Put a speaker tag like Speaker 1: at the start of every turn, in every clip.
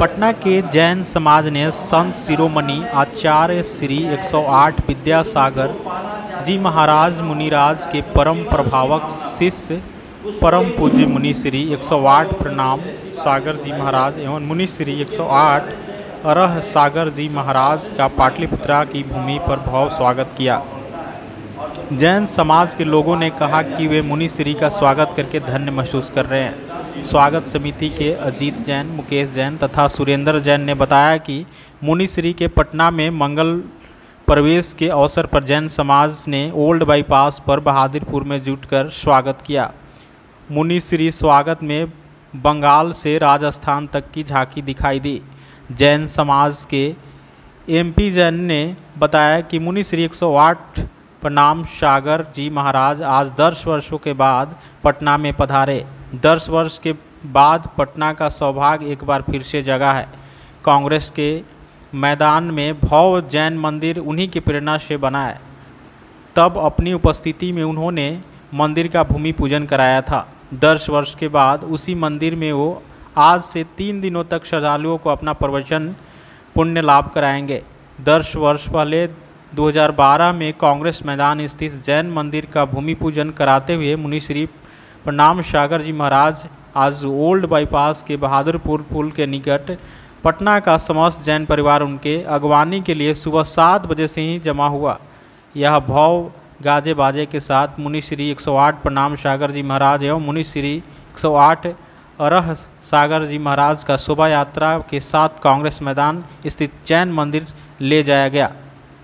Speaker 1: पटना के जैन समाज ने संत शिरोमणि आचार्य श्री 108 विद्यासागर जी महाराज मुनिराज के परम प्रभावक शिष्य परम पूज्य मुनि श्री 108 प्रणाम सागर जी महाराज एवं मुनि श्री 108 अरह सागर जी महाराज का पाटलिपुत्रा की भूमि पर भव्य स्वागत किया। जैन समाज के लोगों ने कहा कि वे मुनि श्री का स्वागत करके धन्य महसूस कर रहे हैं। स्वागत समिति के अजीत जैन, मुकेश जैन तथा सुरेंद्र जैन ने बताया कि मुनि श्री के पटना में मंगल प्रवेश के अवसर पर जैन समाज ने ओल्ड बाईपास पर बहादुरपुर में जुटकर स्वागत किया। मुनि श्री स्वागत में बंगाल से राजस्थान तक की झांकी दिखाई दी। जैन समाज के एमपी जैन ने बताया कि मुनि श्री 108 प्रणाम सागर जी महाराज आज 10 वर्षों के बाद पटना में पधारे। 10 वर्ष के बाद पटना का सौभाग्य एक बार फिर से जगा है। कांग्रेस के मैदान में भव्य जैन मंदिर उन्हीं की प्रेरणा से बना है। तब अपनी उपस्थिति में उन्होंने मंदिर का भूमि पूजन कराया था। 10 वर्ष के बाद उसी मंदिर में वो आज से 3 दिनों तक श्रद्धालुओं को अपना प्रवचन पुण्य लाभ कराएंगे। 10 वर्ष पहले 2012 में कांग्रेस मैदान स्थित जैन मंदिर का भूमि पूजन कराते हुए मुनि श्री प्रणाम सागर जी महाराज आज ओल्ड बाईपास के बहादुरपुर पुल के निकट पटना का समस्त जैन परिवार उनके अगवानी के लिए सुबह 7 बजे से ही जमा हुआ। यह भव्य गाजे बाजे के साथ मुनि श्री 108 प्रणाम सागर जी महाराज एवं मुनि श्री 108 अरह सागर जी महाराज का शोभा यात्रा के साथ कांग्रेस मैदान स्थित जैन मंदिर ले जाया गया।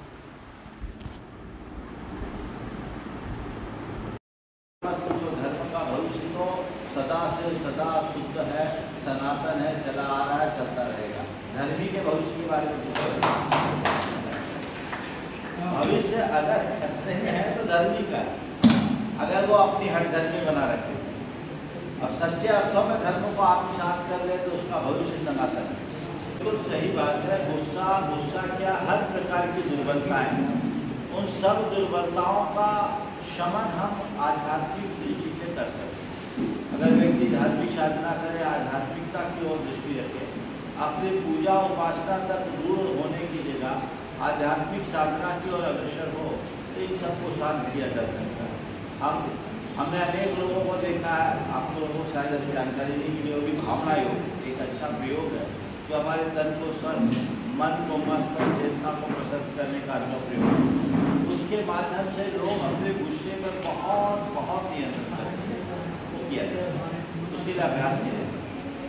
Speaker 2: सदा से सदा शुद्ध है, सनातन है, चला आ रहा है, चलता रहेगा। धर्मी के भविष्य के बारे में भविष्य अगर खतरे में है तो धर्मी का, अगर वो अपनी हट धर्मी बना रखे और सच्चे अर्थों में धर्म को आत्मसात कर ले तो उसका भविष्य सनातन है। बिल्कुल सही बात है। गुस्सा क्या, हर प्रकार की दुर्बलताएं, उन सब दुर्बलताओं का शमन हम आध्यात्मिक दृष्टि से कर सकते हैं। अगर व्यक्ति धार्मिक साधना करे, आध्यात्मिकता की ओर दृष्टि रखे, अपनी पूजा उपासना तक दूर होने की जगह आध्यात्मिक साधना की ओर अग्रसर हो तो इन सबको शांत किया जा सकता है। हमने अनेक लोगों को देखा है, आप लोगों को शायद अभी जानकारी नहीं मिली होगी। भावना योग एक अच्छा प्रयोग है जो हमारे तन को स्वस्थ, मन को मस्त, चेतना को प्रशस्त करने का अच्छा प्रयोग है। उसके माध्यम से लोग अपने गुस्से पर बहुत नियंत्रण करते हैं। किया जाए उसके लिए अभ्यास किया जाए।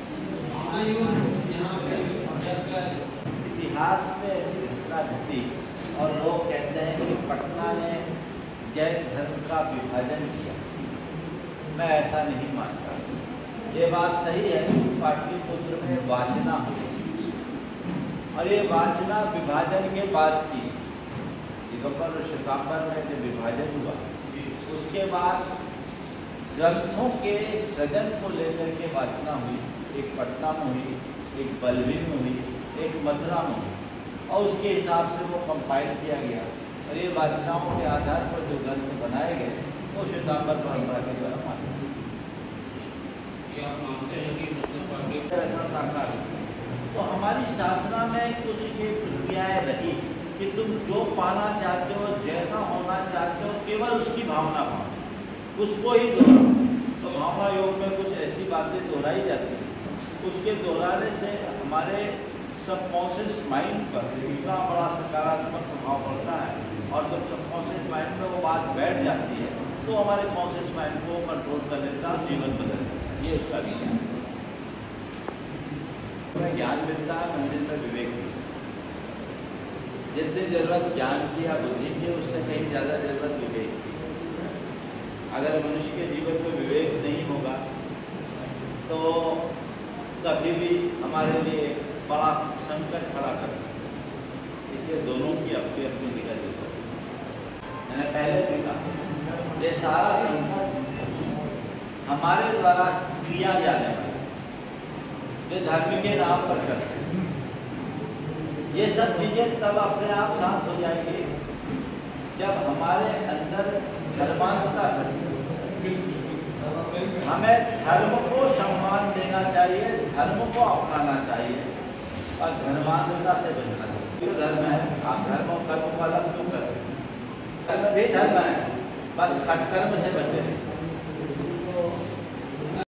Speaker 2: इतिहास में ऐसी घटना घटी और लोग कहते हैं कि पटना ने जैन धर्म का विभाजन किया। मैं ऐसा नहीं मानता। ये बात सही है कि पाटलिपुत्र में वाचना हुई और ये वाचना विभाजन के बाद की। दिगंबर और श्वेतांबर में जब विभाजन हुआ उसके बाद ग्रंथों के सृजन को लेकर के वाचना हुई। एक पटना में हुई, एक बलवीर में हुई, एक मथुरा में हुई और उसके हिसाब से वो कंपाइल किया गया और ये वाचनाओं के आधार पर जो ग्रंथ बनाए गए वो श्वेतांबर परंपरा के द्वारा माने गए। ऐसा साकार तो हमारी शासना में कुछ ये प्रक्रियाएँ रही कि तुम जो पाना चाहते हो, जैसा होना चाहते हो, केवल उसकी भावना पाओ, उसको ही दोहराओ। तो भावना योग में कुछ ऐसी बातें दोहराई जाती हैं, उसके दोहराने से हमारे सबकॉन्शियस माइंड पर उसका बड़ा सकारात्मक प्रभाव पड़ता है और जब सबकॉन्शियस माइंड में वो बात बैठ जाती है तो हमारे कॉन्शियस माइंड को कंट्रोल कर लेता है, जीवन बदल जाता है। ये उसका विषय है। ज्ञान मिलता है, मंदिर में विवेक मिलता है। जितनी जरूरत ज्ञान की या बुद्धि की उससे कहीं ज़्यादा जरूरत विवेक की। अगर मनुष्य के जीवन में विवेक नहीं होगा तो कभी भी हमारे लिए बड़ा संकट खड़ा कर सकते हैं। इसलिए दोनों की अपनी अपनी दिक्कत दे सकती है। मैंने पहले भी कहा ये सारा संकट हमारे द्वारा किया जाने वाला जो धर्म के नाम पर करते हैं, ये सब चीज़ें तब अपने आप शांत हो जाएंगी जब हमारे अंदर धर्मांतता हमें धर्म को सम्मान देना चाहिए, धर्म को अपनाना चाहिए। और धर्मांधता से बचना चाहिए। जो धर्म है आप धर्म और कर्म को अलग क्यों करें? कर्म भी धर्म है, बस खटकर्म से बचे।